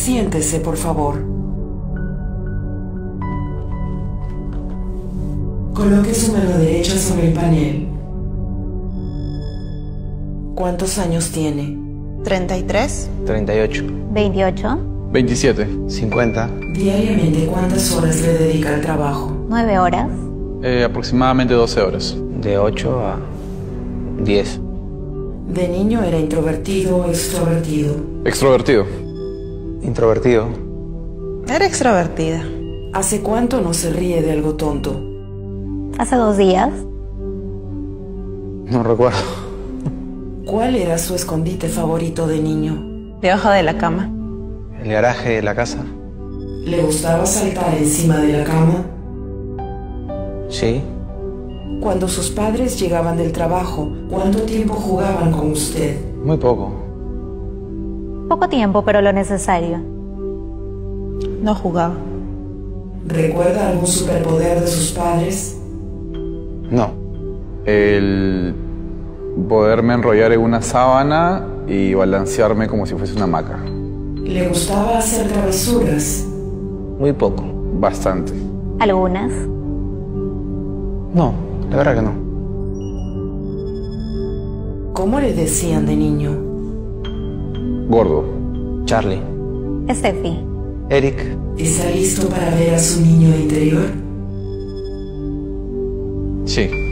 Siéntese, por favor. Coloque su mano derecha sobre el panel. ¿Cuántos años tiene? 33. 38. 28. 27. 50. Diariamente, ¿cuántas horas le dedica al trabajo? 9 horas. Aproximadamente 12 horas. De 8 a 10. ¿De niño era introvertido o extrovertido? Extrovertido. Introvertido. Era extrovertida. ¿Hace cuánto no se ríe de algo tonto? Hace 2 días. No recuerdo. ¿Cuál era su escondite favorito de niño? Debajo de la cama. El garaje de la casa. ¿Le gustaba saltar encima de la cama? Sí. Cuando sus padres llegaban del trabajo, ¿cuánto tiempo jugaban con usted? Muy poco. Poco tiempo, pero lo necesario. No jugaba. ¿Recuerda algún superpoder de sus padres? No. El poderme enrollar en una sábana y balancearme como si fuese una hamaca. ¿Le gustaba hacer travesuras? Muy poco. Bastante. Algunas. No, la verdad que no. ¿Cómo le decían de niño? Gordo. Charlie. Steffi. Eric. ¿Está listo para ver a su niño interior? Sí.